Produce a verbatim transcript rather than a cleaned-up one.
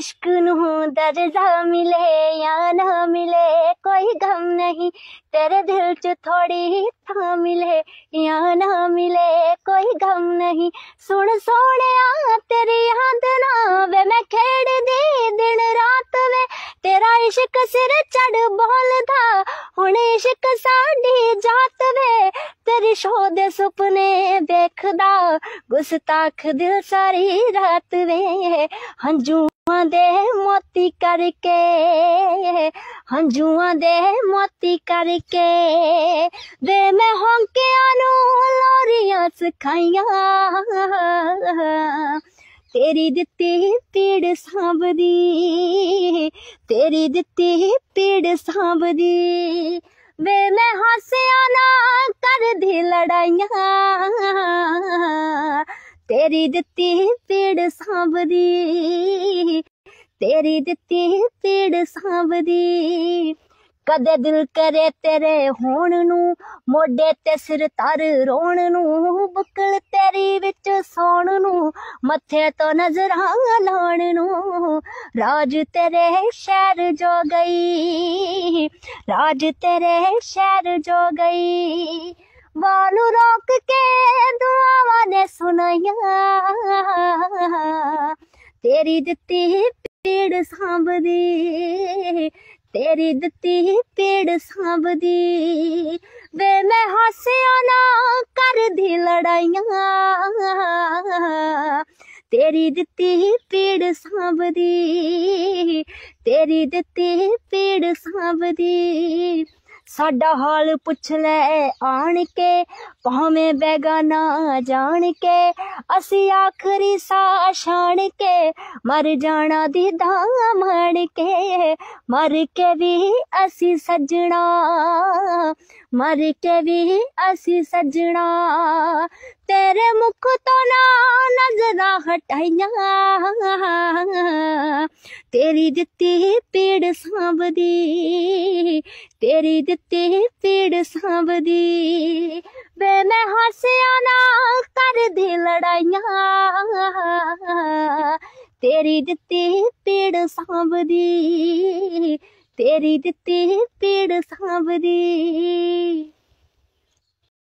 इश्क नू दर्जा मिले या ना मिले कोई गम नहीं, तेरे दिल च थोड़ी था मिले या ना मिले कोई गम नहीं। सुन सोहणिया तेरी याद ना वे मैं खेड़ दी दिन रात वे, तेरा इश्क सिर चढ़ बोलदा हुण इश्क साडी जात वे, तेरी शो दे सुपने देखदा गुस्ताख दिल सारी रात वे। हंजुआं दे मोती करके हंजुआं दे मोती करके वे मैं होंकियां नू लोरियां सिखाइयां, तेरी दित्ती पीड़ सांभदी तेरी दित्ती पीड़ सांभदी वे मैं हासिया ना कर दी लड़ाइयां, तेरी दित्ती पीड़ सांभदी तेरी दित्ती पीड़ सांभदी। कदे दिल करे तेरे होण नू मोडे ते सिर तर रोण नू, बुकल तेरी विच सौण नू मथे तो नजरां लाण नू, राज तेरे शहर जो गई राज तेरे शहर जो गई, वानू रोक के दुआवां ने सुनाइयां, तेरी दित्ती पीड़ सांभदी तेरी दित्ती पीड़ सांभदी वे मैं हासिया ना कर दी लड़ाइयां, तेरी दित्ती पीड़ सांभदी तेरी दित्ती पीड़ सांभदी। साडा हाल पुछ ले आन के भावें बेगाना जान के, असी आखरी सा शान के मर जाना दीदा मान के, मर के भी असी सजना मर के भी असी सजना, तेरे मुख तो ना नजरा हटाइयां, तेरी दित्ती पीड़ सांभदी तेरी दित्ती पीड़ सांभदी वे मैं हासिया ना कर दी लड़ाइयां, तेरी दित्ती पीड़ सांभदी तेरी दित्ती पीड़ सांभदी।